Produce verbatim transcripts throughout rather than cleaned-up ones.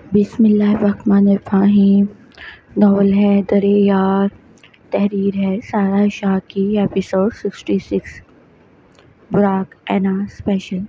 بسم اللہ الرحمن الرحیم۔ ناول ہے در یار، تحریر ہے سارا شاہ کی۔ ایپیسوڈ سکسٹی سکس، براق اینا اسپیشل۔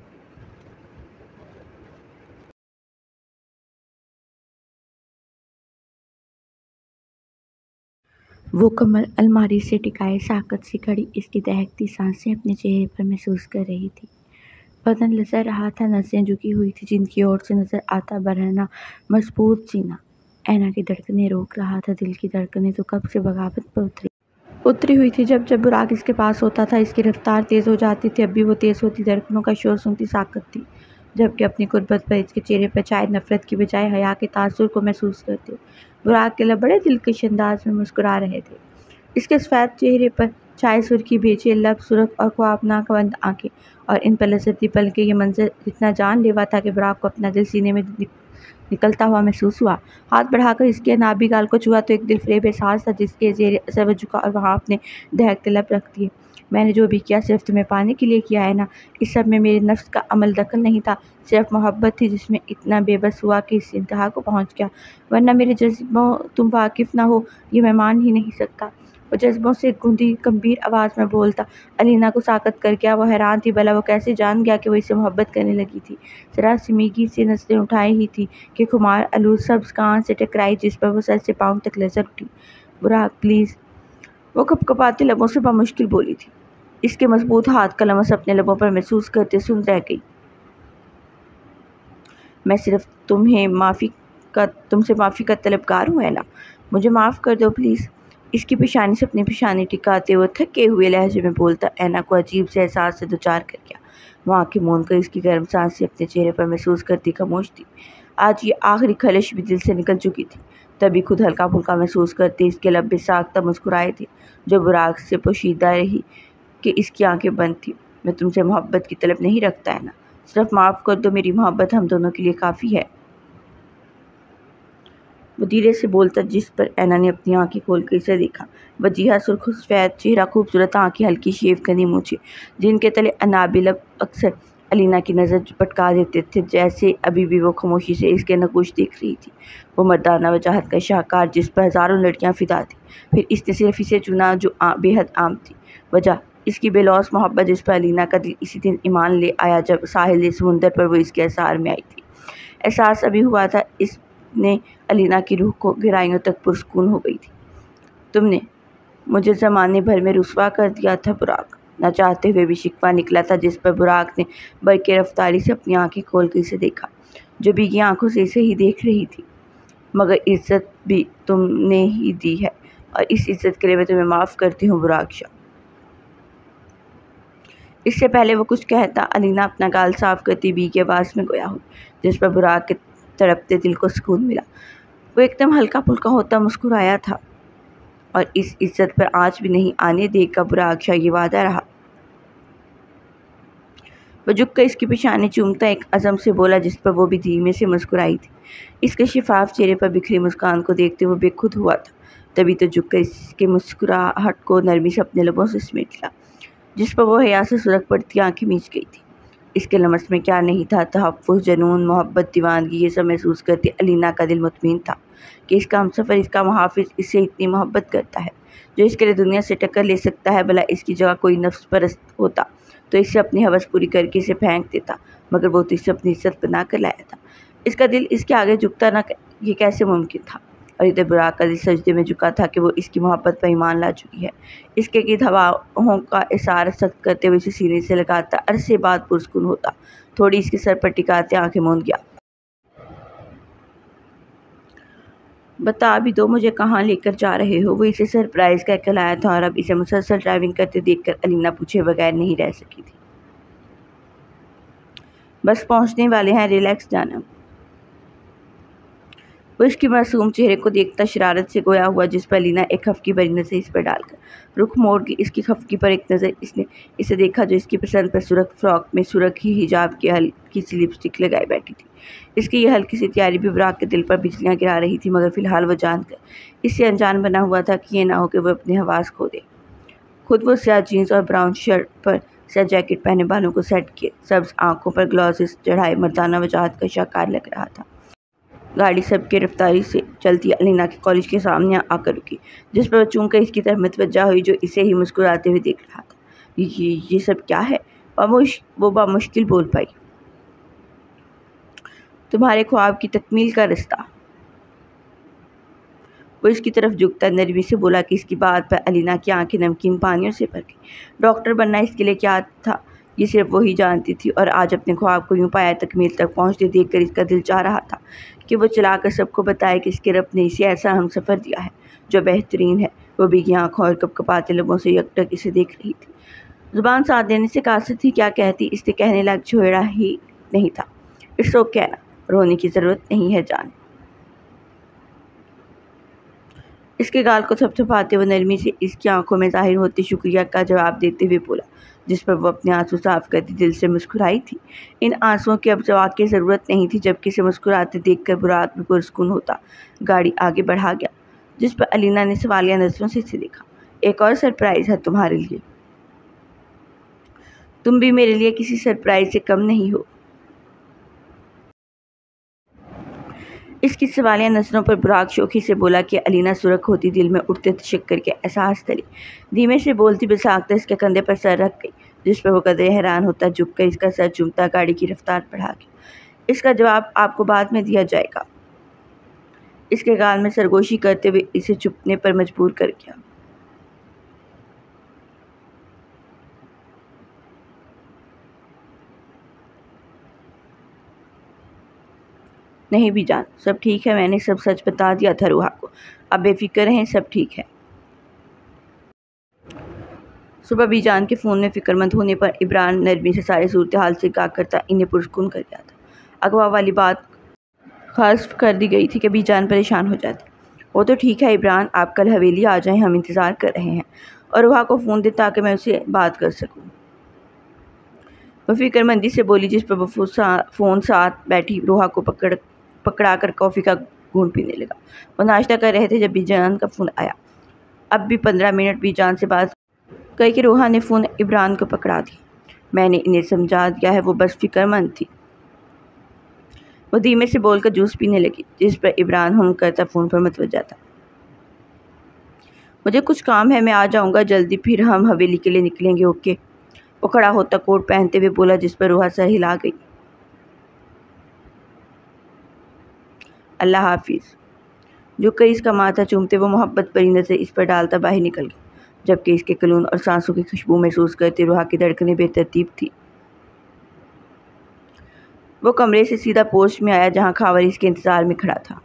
وہ کمر الماری سے ٹکائے ساکت سی کھڑی اس کی دہکتی سانسیں اپنے چہرے پر محسوس کر رہی تھی۔ بدن لرز رہا تھا، نسیں جھکی ہوئی تھی، جن کی اوٹ سے نظر آتا برہنہ مضبوط سینہ اینا کی دھڑکنیں روک رہا تھا۔ دل کی دھڑکنیں تو کب سے بغاوت پر اتری اتری ہوئی تھی۔ جب جب براق اس کے پاس ہوتا تھا اس کی رفتار تیز ہو جاتی تھی۔ اب بھی وہ تیز ہوتی دھڑکنوں کا شور سنتی ساکت تھی، جبکہ اپنی قربت پر اس کے چہرے پر شاید نفرت کی بجائے حیا کے تاثر کو محسوس کرتے براق کے لب بڑے دلکش انداز میں مسکرا رہے تھے۔ اس کے سفید چہرے پر چائے سرخی بھیجے لب، سرخ اور خوابناک بند آنکھیں اور ان پر لذتی پلکیں، یہ منظر اتنا جان لیوا تھا کہ براق کو اپنا دل سینے میں نکلتا ہوا محسوس ہوا۔ ہاتھ بڑھا کر اس کے نابی گال کو چھوا تو ایک دل فریب احساس تھا جس کے زیر اثر وہ جھکا اور وہاں اپنے دہکتے لب رکھ دیے۔ میں نے جو بھی کیا صرف تمہیں پانے کے لیے کیا ہے نا۔ اس سب میں میرے نفس کا عمل دخل نہیں تھا، صرف محبت تھی جس میں اتنا بے بس ہوا کہ اس انتہا کو پہنچ گیا، ورنہ میرے جذبوں تم واقف نہ ہو یہ میں مان ہی نہیں سکتا۔ وہ جذبوں سے گونجی گمبھیر آواز میں بولتا علینا کو ساکت کر گیا۔ وہ حیران تھی بھلا وہ کیسے جان گیا کہ وہ اس سے محبت کرنے لگی تھی۔ ذرا سی میگھی سے نظریں اٹھائی ہی تھی کہ خمار آلود سبز کان سے ٹکرائی جس پر وہ سر سے پاؤں تک لرز اٹھی۔ براق پلیز، وہ کپ کپاتے لبوں سے بمشکل بولی تھی۔ اس کے مضبوط ہاتھ کا لمس اپنے لبوں پر محسوس کرتے سن رہ گئی۔ میں صرف تمہیں معافی کا تم سے معافی کا طلبگار ہوں اینا، مجھے معاف کر دو پلیز۔ اس کی پیشانی سے اپنی پیشانی ٹکاتے ہوئے تھکے ہوئے لہجے میں بولتا اینا کو عجیب سے احساس سے دوچار کر گیا۔ وہ آنکھیں موند کر اس کی گرم سانسیں اپنے چہرے پر محسوس کرتی خاموش تھی۔ آج یہ آخری خلش بھی دل سے نکل چکی تھی، تبھی خود ہلکا پھلکا محسوس کرتے اس کے لب بے ساختہ مسکرائے تھے، جو براق سے پوشیدہ رہی کہ اس کی آنکھیں بند تھیں۔ میں تم سے محبت کی طلب نہیں رکھتا اینا، صرف معاف کر دو، میری محبت ہم دونوں کے لیے کافی ہے۔ وہ دھیرے سے بولتا جس پر اینا نے اپنی آنکھیں کھول کر اسے دیکھا۔ وجیہہ سرخ و سفید چہرہ، خوبصورت آنکھیں، ہلکی شیو کرنی مونچھیں جن کے تلے انابی لب اکثر علینا کی نظر پٹکا دیتے تھے، جیسے ابھی بھی وہ خاموشی سے اس کے نقوش دیکھ رہی تھی۔ وہ مردانہ وجاہت کا شاہکار جس پر ہزاروں لڑکیاں فدا تھیں، پھر اس نے صرف اسے چنا جو بے حد عام تھی۔ وجہ اس کی بے لوث محبت جس پر علینا کا دل اسی دن ایمان لے آیا جب ساحل سمندر پر وہ اس کے اثار میں آئی تھی۔ احساس ابھی ہوا تھا، اس نے علینا کی روح کو گہرائیوں تک پرسکون ہو گئی تھی۔ تم نے مجھے زمانے بھر میں رسوا کر دیا تھا براق، نہ چاہتے ہوئے بھی شکوہ نکلا تھا جس پر براق نے برقِ رفتاری سے اپنی آنکھیں کھول کر اسے دیکھا، جو بھیگی آنکھوں سے اسے ہی دیکھ رہی تھی۔ مگر عزت بھی تم نے ہی دی ہے اور اس عزت کے لیے میں تمہیں معاف کرتی ہوں براق شاہ۔ اس سے پہلے وہ کچھ کہتا علینا اپنا گال صاف کرتی بھیگی آواز میں گویا ہوئی، جس پر براق کے تڑپتے دل کو سکون ملا۔ وہ ایک دم ہلکا پھلکا ہوتا مسکرایا تھا، اور اس عزت پر آنچ بھی نہیں آنے دے گا براق شاہ، یہ وعدہ رہا۔ وہ جھک کر اس کی پیشانی چومتا ایک عزم سے بولا جس پر وہ بھی دھیمے سے مسکرائی تھی۔ اس کے شفاف چہرے پر بکھری مسکان کو دیکھتے وہ بے خود ہوا تھا، تبھی تو جھک کر اس کے مسکراہٹ کو نرمی سے اپنے لبوں سے سمیٹ لیا، جس پر وہ حیا سے سرخ پڑتی آنکھیں میچ گئی تھی۔ اس کے لمس میں کیا نہیں تھا، تحفظ، جنون، محبت، دیوانگی، یہ سب محسوس کرتی علینا کا دل مطمئن تھا کہ اس کا ہمسفر، اس کا محافظ اس سے اتنی محبت کرتا ہے جو اس کے لیے دنیا سے ٹکر لے سکتا ہے۔ بھلا اس کی جگہ کوئی نفس پرست ہوتا تو اس سے اپنی ہوس پوری کر کے اسے پھینک دیتا، مگر وہ تو اسے اپنی عزت بنا کر لایا تھا۔ اس کا دل اس کے آگے جھکتا نہ، یہ کیسے ممکن تھا؟ اور ادھر براق کا دل سجدے میں جھکا تھا کہ وہ اس کی محبت پر ایمان لا چکی ہے۔ اس کے گرد ہواؤں کا اثار سخت کرتے ہوئے اسے سینے سے لگاتا عرصے بعد پرسکون ہوتا، تھوڑی اس کے سر پر ٹکاتے آنکھیں موند گیا۔ بتا بھی دو مجھے کہاں لے کر جا رہے ہو؟ وہ اسے سرپرائز کہہ کر لایا تھا، اور اب اسے مسلسل ڈرائیونگ کرتے دیکھ کر علینا پوچھے بغیر نہیں رہ سکی تھی۔ بس پہنچنے والے ہیں، ریلیکس جانم۔ وہ اس کے معصوم چہرے کو دیکھتا شرارت سے گویا ہوا، جس پر علینا ایک خفگی بھری نظر اس پر ڈال کر رخ موڑ گئی۔ اس کی خفگی پر ایک نظر اس نے اسے دیکھا جو اس کی پسند پر سرخ فراک میں سرخ ہی حجاب کی ہلکی سی لپسٹک لگائے بیٹھی تھی۔ اس کی یہ ہلکی سی تیاری بھی براق کے دل پر بجلیاں گرا رہی تھی، مگر فی الحال وہ جان کر اس سے انجان بنا ہوا تھا کہ یہ نہ ہو کہ وہ اپنے حواس کھو دے۔ خود وہ سیاہ جینس اور براؤن شرٹ پر سیاہ جیکٹ پہنے، بالوں کو سیٹ کیے، سبز آنکھوں پر گلاسز چڑھائے، مردانہ وجاہت کا شاہکار لگ رہا تھا۔ گاڑی سب کے رفتاری سے چلتی علینا کے کالج کے سامنے آ کر رکی، جس پر وہ چونکہ اس کی طرف متوجہ ہوئی جو اسے ہی مسکراتے ہوئے دیکھ رہا تھا۔ یہ یہ سب کیا ہے؟ وہ بامشکل بول پائی۔ تمہارے خواب کی تکمیل کا رستہ۔ وہ اس کی طرف جھکتا نرمی سے بولا کہ اس کی بات پر علینا کی آنکھیں نمکین پانیوں سے بھر گئی۔ ڈاکٹر بننا اس کے لیے کیا تھا یہ صرف وہی جانتی تھی، اور آج اپنے خواب کو یوں پایا تکمیل تک پہنچتے دیکھ کر اس کا دل چاہ رہا تھا کہ وہ چلا کر سب کو بتائے کہ اس کے رب نے اسے ایسا ہم سفر دیا ہے جو بہترین ہے۔ وہ بھیگی آنکھوں اور کپ کپاتے لبوں سے یکٹک اسے دیکھ رہی تھی۔ زبان ساتھ دینے سے قاصر تھی، کیا کہتی اس نے کہنے لگ چھوڑا ہی نہیں تھا۔ اس کو کہنا، رونے کی ضرورت نہیں ہے جان۔ اس کے گال کو تھپ تھپاتے وہ نرمی سے اس کی آنکھوں میں ظاہر ہوتے شکریہ کا جواب دیتے ہوئے بولا، جس پر وہ اپنے آنسو صاف کرتی دل سے مسکرائی تھی۔ ان آنسوؤں کی اب واقعی ضرورت نہیں تھی، جبکہ اسے مسکراتے دیکھ کر برات میں پرسکون ہوتا گاڑی آگے بڑھا گیا، جس پر علینا نے سوالیہ نظروں سے اسے دیکھا۔ ایک اور سرپرائز ہے تمہارے لیے۔ تم بھی میرے لیے کسی سرپرائز سے کم نہیں ہو۔ اس کی سوالیہ نظروں پر براق شوخی سے بولا کہ علینا سرخ ہوتی دل میں اٹھتے تشکر کے احساس تلے دھیمے سے بولتی بساختہ اس کے کندھے پر سر رکھ گئی، جس پر وہ قدرے حیران ہوتا جھک کر اس کا سر چومتا گاڑی کی رفتار بڑھا گیا۔ اس کا جواب آپ کو بعد میں دیا جائے گا، اس کے گال میں سرگوشی کرتے ہوئے اسے چپنے پر مجبور کر گیا۔ نہیں بھی جان، سب ٹھیک ہے، میں نے سب سچ بتا دیا تھا روحا کو، اب بے فکر رہیں، سب ٹھیک ہے۔ صبح بھی جان کے فون میں فکر مند ہونے پر عمران نرمی سے سارے صورتحال سے گا کرتا انہیں پرسکون کر گیا تھا۔ اغوا والی بات حذف کر دی گئی تھی کہ بھی جان پریشان ہو جاتی۔ وہ تو ٹھیک ہے عمران، آپ کل حویلی آ جائیں، ہم انتظار کر رہے ہیں، اور روحا کو فون دے تاکہ میں اسے بات کر سکوں۔ وہ فکر مندی سے بولی، جس پر وہ فون ساتھ بیٹھی روحا کو پکڑ پکڑا کر کافی کا گھونٹ پینے لگا۔ وہ ناشتہ کر رہے تھے جب بی جان کا فون آیا۔ اب بھی پندرہ منٹ بی جان سے بات کر کے روحا نے فون عمران کو پکڑا دیا۔ میں نے انہیں سمجھا دیا ہے، وہ بس فکر مند تھی۔ وہ دھیمے سے بول کر جوس پینے لگی، جس پر عمران ہم کرتا فون پر متوجہ تھا۔ مجھے کچھ کام ہے، میں آ جاؤں گا جلدی، پھر ہم حویلی کے لیے نکلیں گے، اوکے؟ وہ کھڑا ہوتا کوٹ پہنتے ہوئے بولا، جس پر روحا سر ہلا گئی۔ اللہ حافظ۔ جو کر اس کا ماتھا چومتے وہ محبت بھری نظر اس پر ڈالتا باہر نکل گیا، جبکہ اس کے کلون اور سانسوں کی خوشبو محسوس کرتے روحا کی دھڑکنیں بے ترتیب تھی۔ وہ کمرے سے سیدھا پورچ میں آیا جہاں خاور اس کے انتظار میں کھڑا تھا۔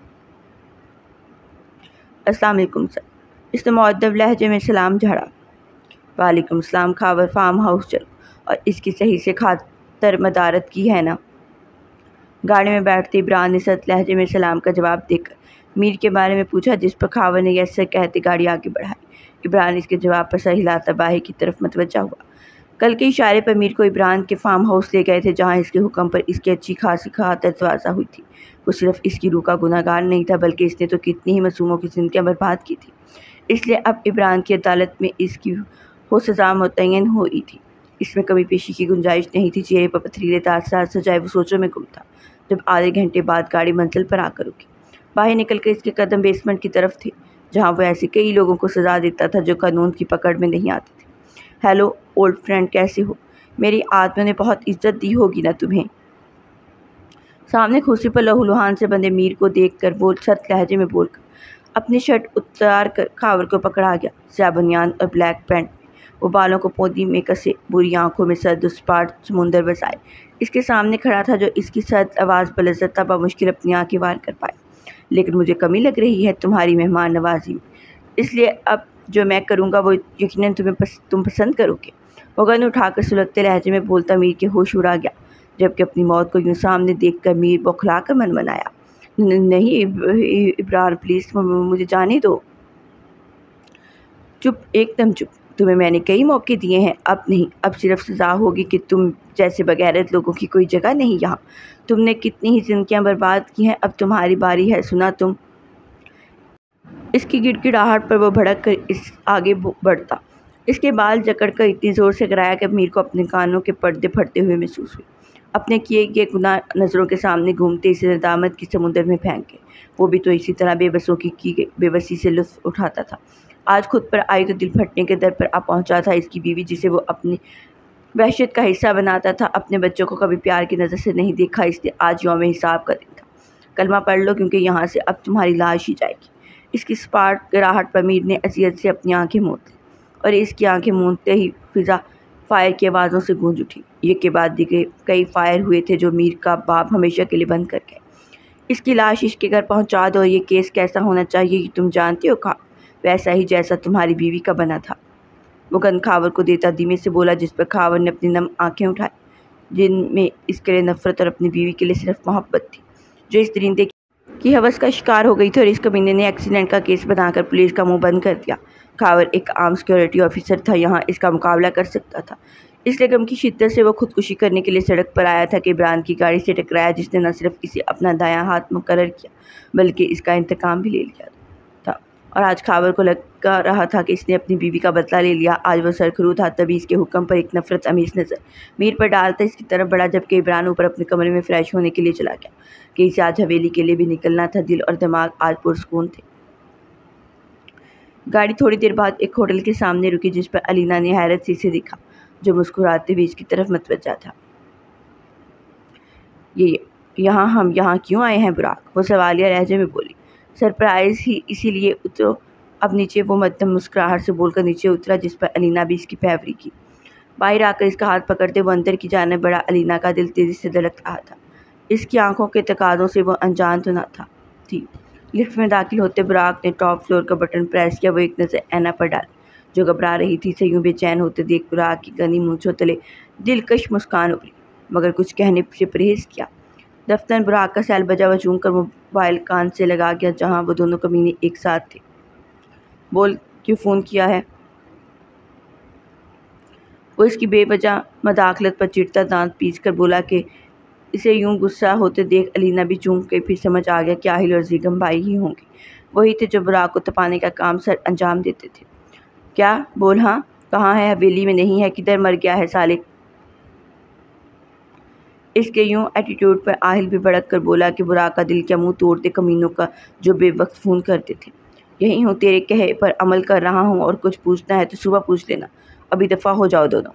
السلام علیکم سر، اس نے مؤدب لہجے میں سلام جھاڑا۔ وعلیکم السلام خاور، فارم ہاؤس چلو، اور اس کی صحیح سے خاطر مدارت کی ہے نا؟ گاڑی میں بیٹھتے عمران نے سخت لہجے میں سلام کا جواب دے کر میر کے بارے میں پوچھا، جس پر خاور نے یس سر کہتے گاڑی آگے بڑھائی۔ عمران اس کے جواب پر سر ہلاتا باہر کی طرف متوجہ ہوا۔ کل کے اشارے پر میر کو عمران کے فارم ہاؤس لے گئے تھے، جہاں اس کے حکم پر اس کی اچھی خاصی خاطر تواضع ہوئی تھی۔ وہ صرف اس کی روح کا گناہ گار نہیں تھا، بلکہ اس نے تو کتنی ہی معصوموں کی زندگیاں برباد کی تھی۔ اس لیے اب عمران کی عدالت میں اس کی ہو سزا متعین ہوئی تھی۔ اس میں کمی پیشی کی گنجائش نہیں تھی۔ چہرے پر پتھریلے تاثرات سجائے وہ سوچوں میں گم تھا، جب آدھے گھنٹے بعد گاڑی منزل پر آ کر رکی۔ باہر نکل کر اس کے قدم بیسمنٹ کی طرف تھے، جہاں وہ ایسے کئی لوگوں کو سزا دیتا تھا جو قانون کی پکڑ میں نہیں آتے تھے۔ ہیلو اولڈ فرینڈ، کیسے ہو؟ میری آدمیوں نے بہت عزت دی ہوگی نا تمہیں؟ سامنے کرسی پر لہو لہان سے بندے میر کو دیکھ کر وہ سخت لہجے میں بول کر اپنی شرٹ اتار کر خاور کو پکڑا گیا۔ سیاہ بنیان اور بلیک پینٹ میں وہ بالوں کو پودی میں کسے، بری آنکھوں میں سرد اسپاٹ سمندر بسائے اس کے سامنے کھڑا تھا، جو اس کی سرد آواز پر لذت تھا بمشکل اپنی آنکھیں وار کر پایا۔ لیکن مجھے کمی لگ رہی ہے تمہاری مہمان نوازی میں، اس لیے اب جو میں کروں گا وہ یقیناً تمہیں پس تم پسند کرو گے۔ وہ گن اٹھا کر سلگتے لہجے میں بولتا میر کے ہوش اڑا گیا، جبکہ اپنی موت کو یوں سامنے دیکھ کر میر بوکھلا کر منمنایا۔ نہیں عمران پلیز مجھے جانے دو۔ چپ، ایک دم چپ، تمہیں میں نے کئی موقع دیے ہیں، اب نہیں، اب صرف سزا ہوگی کہ تم جیسے بغیرت لوگوں کی کوئی جگہ نہیں یہاں۔ تم نے کتنی ہی زندگیاں برباد کی ہیں، اب تمہاری باری ہے، سنا تم؟ اس کی گڑ گڑاہٹ پر وہ بھڑک کر اس آگے بڑھتا، اس کے بال جکڑ کر اتنی زور سے گرایا کہ میر کو اپنے کانوں کے پردے پھٹتے ہوئے محسوس ہوئے۔ اپنے کیے گئے گناہ نظروں کے سامنے گھومتے اسے ندامت کے سمندر میں پھینکے۔ وہ بھی تو اسی طرح بے بسوں کی کی گئی بے بسی سے لطف اٹھاتا تھا۔ آج خود پر آئی تو دل پھٹنے کے در پر آ پہنچا تھا۔ اس کی بیوی جسے وہ اپنی وحشت کا حصہ بناتا تھا، اپنے بچوں کو کبھی پیار کی نظر سے نہیں دیکھا، اس لیے آج یوم حساب کا دن تھا۔ کلمہ پڑھ لو کیونکہ یہاں سے اب تمہاری لاش ہی جائے گی۔ اس کی سپاٹ گراہٹ پر میر نے اذیت سے اپنی آنکھیں موند لیں اور اس کی آنکھیں موندتے ہی فضا فائر کی آوازوں سے گونج اٹھی۔ یہ کے بعد دیگرے کئی فائر ہوئے تھے جو میر کا باب ہمیشہ کے لیے بند کر گئے۔ اس کی لاش اس کے گھر پہنچا دو اور یہ کیس کیسا ہونا چاہیے یہ تم جانتے ہو؟ کہا ویسا ہی جیسا تمہاری بیوی کا بنا تھا۔ وہ گند خاور کو دیتا دھیمے سے بولا، جس پر خاور نے اپنی نم آنکھیں اٹھائی جن میں اس کے لیے نفرت اور اپنی بیوی کے لیے صرف محبت تھی، جو اس درندے کی ہوس کا شکار ہو گئی تھی اور اس کمینے نے ایکسیڈنٹ کا کیس بنا کر پولیس کا منہ بند کر دیا۔ خاور ایک عام سیکورٹی آفیسر تھا، یہاں اس کا مقابلہ کر سکتا تھا، اس لیے غم کی شدت سے وہ خودکشی کرنے کے لیے سڑک پر آیا تھا کہ عمران کی گاڑی سے ٹکرایا جس نے نہ صرف اسے اپنا دایاں ہاتھ مقرر کیا بلکہ اس کا انتقام بھی لے لیا تھا۔ اور آج خاور کو لگا رہا تھا کہ اس نے اپنی بیوی کا بدلہ لے لیا۔ آج وہ سرخرو تھا، تبھی اس کے حکم پر ایک نفرت امیز نظر میر پر ڈالتا اس کی طرف بڑھا، جبکہ عمران اوپر اپنے کمرے میں فریش ہونے کے لیے چلا گیا کہ اسے آج حویلی کے لیے بھی نکلنا تھا۔ دل اور دماغ آج پرسکون تھے۔ گاڑی تھوڑی دیر بعد ایک ہوٹل کے سامنے رکی جس پر علینا نے حیرت سے اسے دیکھا جو مسکراتے ہوئے اس کی طرف متوجہ تھا۔ یہ یہاں ہم یہاں کیوں آئے ہیں براق؟ وہ سوالیہ لہجے میں بولی۔ سرپرائز ہی اسی لیے اترو اب نیچے، وہ مدھم مسکراہٹ سے بول کر نیچے اترا جس پر علینا بھی اس کی پیروی کی۔ باہر آ کر اس کا ہاتھ پکڑتے وہ اندر کی جانب بڑھا۔ علینا کا دل تیزی سے دھڑک رہا تھا، اس کی آنکھوں کے تقاضوں سے وہ انجان تو نہ تھا تھی۔ لفٹ میں داخل ہوتے براق نے ٹاپ فلور کا بٹن پریس کیا۔ وہ ایک نظر اینا پر ڈالی جو گھبرا رہی تھی۔ اسے یوں بے چین ہوتے دیکھ براق کی گھنی مونچھوں تلے دلکش مسکان ابھری، مگر کچھ کہنے سے پرہیز کیا۔ دفتر براق کا سیل بجا، وہ چونک کر موبائل کان سے لگا گیا جہاں وہ دونوں کمینے ایک ساتھ تھے۔ بول کیوں فون کیا ہے؟ وہ اس کی بے وجہ مداخلت پر چڑھتا دانت پیس کر بولا کہ اسے یوں غصہ ہوتے دیکھ علینا بھی چونک کے پھر سمجھ آ گیا کہ آہل اور زیگم بھائی ہی ہوں گے، وہی تھے جو براق کو تپانے کا کام سر انجام دیتے تھے۔ کیا بول؟ ہاں کہاں ہے؟ حویلی میں نہیں ہے؟ کدھر مر گیا ہے سالے؟ اس کے یوں ایٹیٹیوڈ پر آہل بھی بھڑک کر بولا کہ براق کا دل کیا منہ توڑتے کمینوں کا جو بے وقت فون کرتے تھے۔ یہی ہوں، تیرے کہے پر عمل کر رہا ہوں، اور کچھ پوچھنا ہے تو صبح پوچھ لینا، ابھی دفعہ ہو جاؤ دونوں۔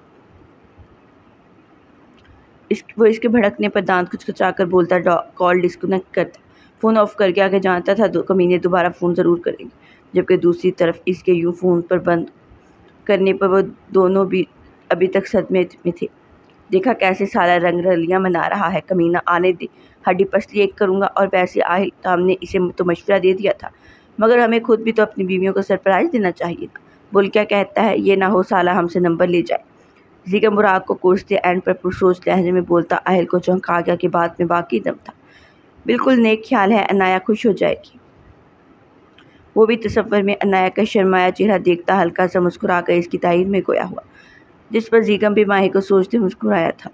اس وہ اس کے بھڑکنے پر دانت کچکچا کر بولتا، کال ڈسکنیکٹ کرتا، فون آف کر گیا کہ جانتا تھا دو کمینے دوبارہ فون ضرور کریں گے۔ جبکہ دوسری طرف اس کے یوں فون پر بند کرنے پر وہ دونوں بھی ابھی تک صدمے میں تھے۔ دیکھا کیسے سالہ رنگ رلیاں منا رہا ہے، کمینہ آنے دے، ہڈی پسلی ایک کروں گا۔ اور ویسے آہل ہم نے اسے تو مشورہ دے دیا تھا، مگر ہمیں خود بھی تو اپنی بیویوں کو سرپرائز دینا چاہیے نا۔ بول کیا کہتا ہے؟ یہ نہ ہو سالہ ہم سے نمبر لے جائے۔ زیگم براق کو کوستے اینڈ پر پرسوچ لہجے میں بولتا۔ آہل کو چونکا گیا کہ بات میں واقعی دم تھا۔ بالکل نیک خیال ہے، انایا خوش ہو جائے گی۔ وہ بھی تصور میں انایا کا شرمایا چہرہ دیکھتا ہلکا سا مسکرا کر اس کی تائید میں گویا ہوا، جس پر زیگم بھی ماہی کو سوچتے مسکرایا تھا۔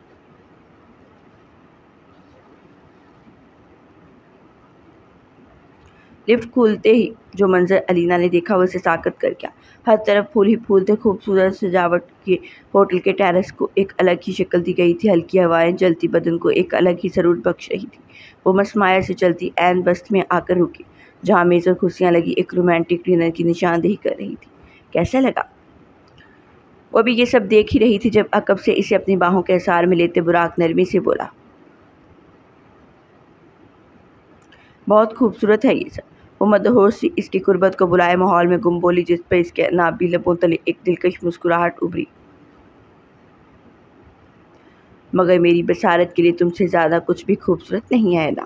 لفٹ کھولتے ہی جو منظر علینا نے دیکھا وہ اسے ساکت کر گیا۔ ہر طرف پھول ہی پھول تھے، خوبصورت سجاوٹ کے ہوٹل کے ٹیرس کو ایک الگ ہی شکل دی گئی تھی۔ ہلکی ہوائیں جلتی بدن کو ایک الگ ہی سرور بخش رہی تھی۔ وہ مسمائر سے چلتی عین بست میں آ کر رکی جہاں میز اور کرسیاں لگی ایک رومانٹک ڈنر کی نشاندہی کر رہی تھی۔ کیسا لگا؟ وہ بھی یہ سب دیکھ ہی رہی تھی جب عقب سے اسے اپنی باہوں کے احسار میں لیتے براق نرمی سے بولا، بہت خوبصورت ہے یہ سب۔ وہ مدہوش سی اس کی قربت کو بلائے ماحول میں گم بولی جس پر اس کے نابی لبوں تلے ایک دلکش مسکراہٹ ابھری، مگر میری بصارت کے لیے تم سے زیادہ کچھ بھی خوبصورت نہیں ہے نا۔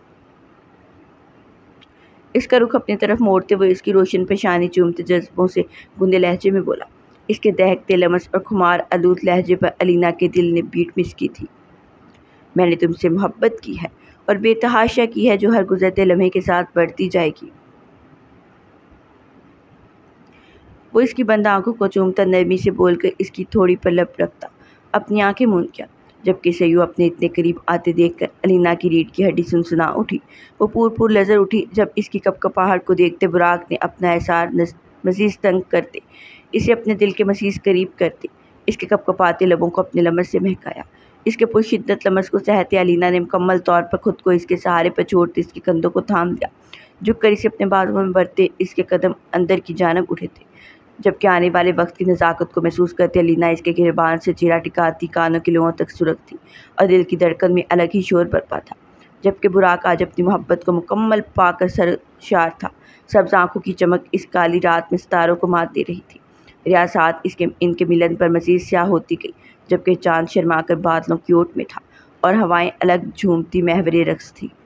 اس کا رخ اپنی طرف موڑتے ہوئے اس کی روشن پیشانی چومتے جذبوں سے گندے لہجے میں بولا۔ اس کے دہکتے لمس اور خمار آلود لہجے پر علینا کے دل نے بیٹ مس کی تھی۔ میں نے تم سے محبت کی ہے اور بے تحاشا کی ہے جو ہر گزرتے لمحے کے ساتھ بڑھتی جائے گی۔ وہ اس کی بند آنکھوں کو چومتا نرمی سے بول کر اس کی تھوڑی پر لب رکھتا اپنی آنکھیں موند کیا، جبکہ اسے یوں اپنے اتنے قریب آتے دیکھ کر علینا کی ریڑھ کی ہڈی سنسنا اٹھی۔ وہ پور پور نظر اٹھی جب اس کی کپ کپاہٹ کو دیکھتے براق نے اپنا احسار مزید تنگ کرتے اسے اپنے دل کے مزید قریب کرتے اس کے کپ کپاتے لبوں کو اپنے لمس سے مہکایا۔ اس کے پرشدت لمس کو سہتے علینا نے مکمل طور پر خود کو اس کے سہارے پر چھوڑتے اس کے کندھوں کو تھام لیا۔ جھک کر اسے اپنے بازوؤں میں بھرتے اس کے قدم اندر کی جانب اٹھے تھے، جبکہ آنے والے وقت کی نزاکت کو محسوس کرتے علینا اس کے گریبان سے چہرہ ٹکاتی کانوں کے لوگوں تک سرخ تھی اور دل کی دھڑکن میں الگ ہی شور برپا تھا، جبکہ براق آج اپنی محبت کو مکمل پا کر سرشار تھا۔ سبز آنکھوں کی چمک اس کالی رات میں ستاروں کو مات دے رہی تھی۔ ریاست اس کے ان کے ملن پر مزید سیاہ ہوتی گئی، جبکہ چاند شرما کر بادلوں کی اوٹ میں تھا اور ہوائیں الگ جھومتی محور رقص تھی۔